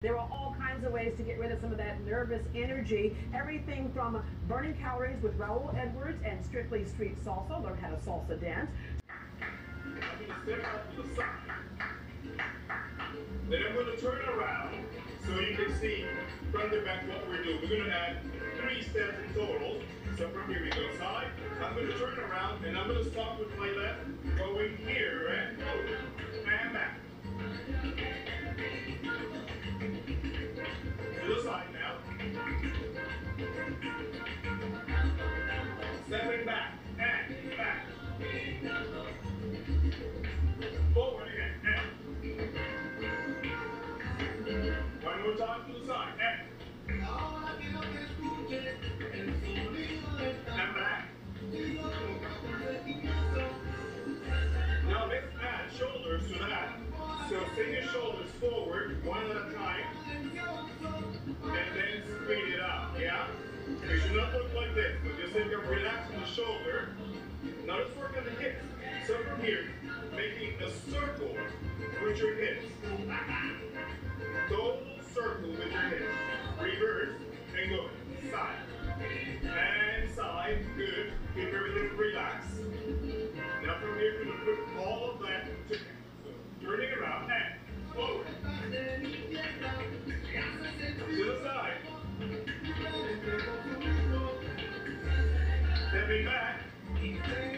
There are all kinds of ways to get rid of some of that nervous energy. Everything from burning calories with Raul Edwards and Strictly Street Salsa. Learn how to salsa dance. Step up to the side. Then I'm going to turn around so you can see front and back what we're doing. We're going to add 3 steps in total. So from here we go side. I'm going to turn around and I'm going to stop with my left, going here and over and back. To the side now. Stepping back and back. Forward again and. One more time to the side and. And back. Now let's add shoulders to that. So take your shoulders forward, one at a time, and then speed it up, yeah? It should not look like this, but just think of relaxing the shoulder. Now let's work on the hips. So from here, making a circle with your hips. Total circle with your hips. Reverse and go. Side. And side. Good. Keep everything relaxed. Now from here, we're going to put all of that together. So turning around and forward. To the side. Stepping back.